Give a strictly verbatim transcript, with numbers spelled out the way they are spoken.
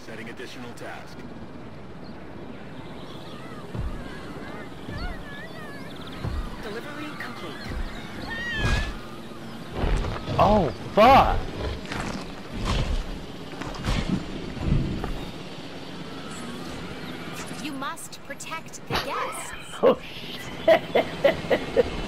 Setting additional task. Delivery complete. Oh, fuck! You must protect the guests. Oh, shit!